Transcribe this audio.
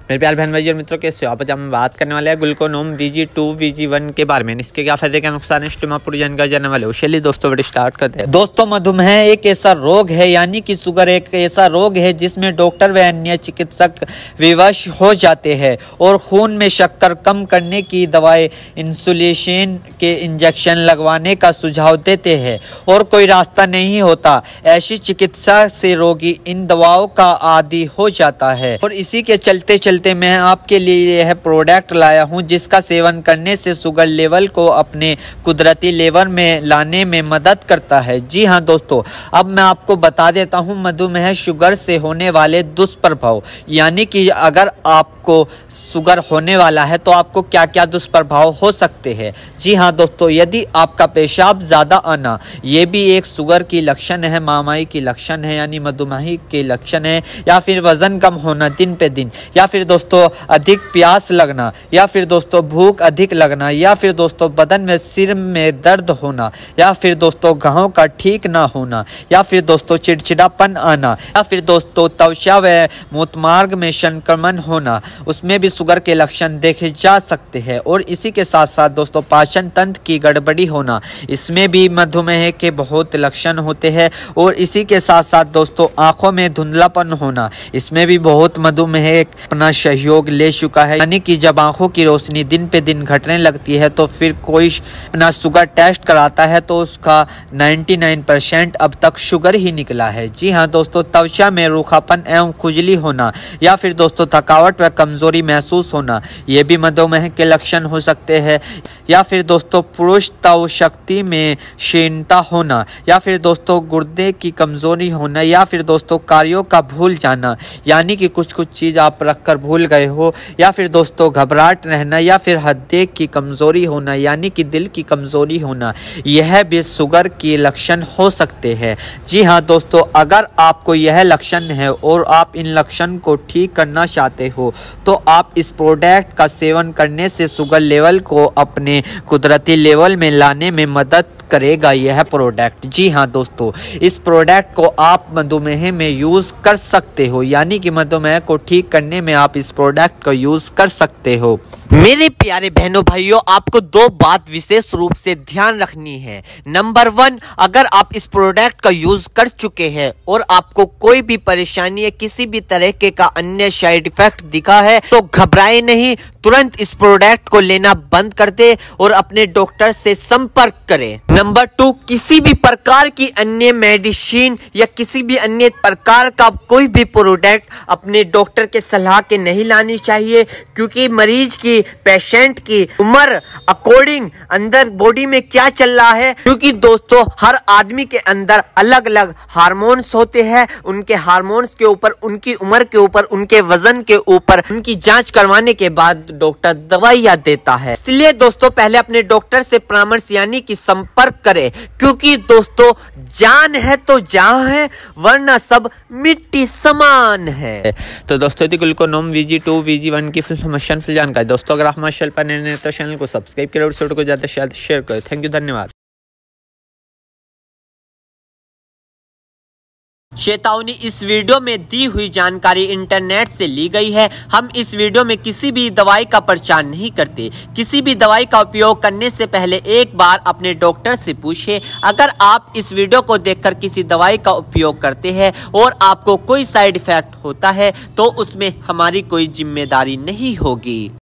मेरे प्यारे बहन भाई और मित्रों, कैसे हो आप? आज हम बात करने वाले हैं ग्लूकोनोम VG2 VG1 के बारे में। इसके क्या फायदे क्या नुकसान है, इसमें पूरी जानकारी जानने वाले हो। चलिए दोस्तों वीडियो स्टार्ट करते हैं। दोस्तों, मधुमेह एक ऐसा रोग है, यानी कि शुगर एक ऐसा रोग है जिसमें डॉक्टर व अन्य चिकित्सक विवश हो जाते हैं और खून में शक्कर कम करने की दवाएं, इंसुलिन के इंजेक्शन लगवाने का सुझाव देते हैं और कोई रास्ता नहीं होता। ऐसी चिकित्सा से रोगी इन दवाओं का आदी हो जाता है और इसी के चलते मैं आपके लिए यह प्रोडक्ट लाया हूं, जिसका सेवन करने से शुगर लेवल को अपने कुदरती लेवल में लाने में मदद करता है। जी हां दोस्तों, अब मैं आपको बता देता हूं मधुमेह शुगर से होने वाले दुष्प्रभाव, यानी कि अगर आपको शुगर होने वाला है तो आपको क्या क्या दुष्प्रभाव हो सकते हैं। जी हां दोस्तों, यदि आपका पेशाब ज्यादा आना, ये भी एक शुगर की लक्षण है, महामारी की लक्षण है, यानी मधुमेह के लक्षण है, या फिर वजन कम होना दिन पे दिन, या फिर दोस्तों अधिक प्यास लगना, या फिर दोस्तों भूख अधिक लगना, या फिर दोस्तों बदन में सिर में दर्द होना, या फिर दोस्तों घाव का ठीक ना होना, या फिर दोस्तों चिड़चिड़ापन आना, या फिर दोस्तों त्वचा व मूत्रमार्ग में संक्रमण होना, उसमें भी शुगर के लक्षण देखे जा सकते हैं। और इसी के साथ साथ दोस्तों पाचन तंत्र की गड़बड़ी होना, इसमें भी मधुमेह के बहुत लक्षण होते हैं। और इसी के साथ साथ दोस्तों आंखों में धुंधलापन होना, इसमें भी बहुत मधुमेह अपना सहयोग ले चुका है, यानी कि जब आंखों की रोशनी दिन पे दिन घटने लगती है तो फिर कोई अपना शुगर टेस्ट कराता है तो उसका 99% अब तक शुगर ही निकला है। जी हाँ दोस्तों, त्वचा में रूखापन एवं खुजली होना, या फिर दोस्तों थकावट व कमजोरी महसूस होना, ये भी मधुमेह के लक्षण हो सकते हैं। या फिर दोस्तों पुरुष तव शक्ति में क्षीणता होना, या फिर दोस्तों गुर्दे की कमजोरी होना, या फिर दोस्तों कार्यों का भूल जाना, यानी कि कुछ चीज आप रखकर भूल गए हो, या फिर दोस्तों घबराहट रहना, या फिर हृदय की कमजोरी होना, यानी कि दिल की कमजोरी होना, यह भी शुगर के लक्षण हो सकते हैं। जी हाँ दोस्तों, अगर आपको यह लक्षण है और आप इन लक्षण को ठीक करना चाहते हो तो आप इस प्रोडक्ट का सेवन करने से शुगर लेवल को अपने कुदरती लेवल में लाने में मदद करेगा यह प्रोडक्ट। जी हाँ दोस्तों, इस प्रोडक्ट को आप मधुमेह में यूज कर सकते हो, यानी कि मधुमेह को ठीक करने में आप इस प्रोडक्ट का यूज कर सकते हो। मेरे प्यारे बहनों भाइयों, आपको दो बात विशेष रूप से ध्यान रखनी है। नंबर 1, अगर आप इस प्रोडक्ट का यूज कर चुके हैं और आपको कोई भी परेशानी या किसी भी तरह के का अन्य साइड इफेक्ट दिखा है तो घबराए नहीं, तुरंत इस प्रोडक्ट को लेना बंद कर दे और अपने डॉक्टर से संपर्क करें। नंबर 2, किसी भी प्रकार की अन्य मेडिसिन या किसी भी अन्य प्रकार का कोई भी प्रोडक्ट अपने डॉक्टर के सलाह के नहीं लानी चाहिए, क्योंकि मरीज की, पेशेंट की उम्र अकॉर्डिंग अंदर बॉडी में क्या चल रहा है, क्योंकि दोस्तों हर आदमी के अंदर अलग अलग हार्मोन्स होते हैं। उनके हार्मोन्स के ऊपर, उनकी उम्र के ऊपर, उनके वजन के ऊपर, उनकी जांच करवाने के बाद डॉक्टर दवाइयां देता है। इसलिए दोस्तों पहले अपने डॉक्टर से परामर्श यानी कि संपर्क करें, क्योंकि दोस्तों जान है तो जहां है, वरना सब मिट्टी समान है। तो दोस्तों यदि ग्लूकोनोम VG2 VG1 की फुल समस्या फुल जानकारी दोस्तों अगर आप हमारे चैनल पर नए हैं तो चैनल को सब्सक्राइब करें और वीडियो को ज्यादा से ज्यादा शेयर करें। थैंक यू, धन्यवाद। चेतावनी, इस वीडियो में दी हुई जानकारी इंटरनेट से ली गई है। हम इस वीडियो में किसी भी दवाई का प्रचार नहीं करते। किसी भी दवाई का उपयोग करने से पहले एक बार अपने डॉक्टर से पूछें। अगर आप इस वीडियो को देखकर किसी दवाई का उपयोग करते हैं और आपको कोई साइड इफेक्ट होता है तो उसमें हमारी कोई जिम्मेदारी नहीं होगी।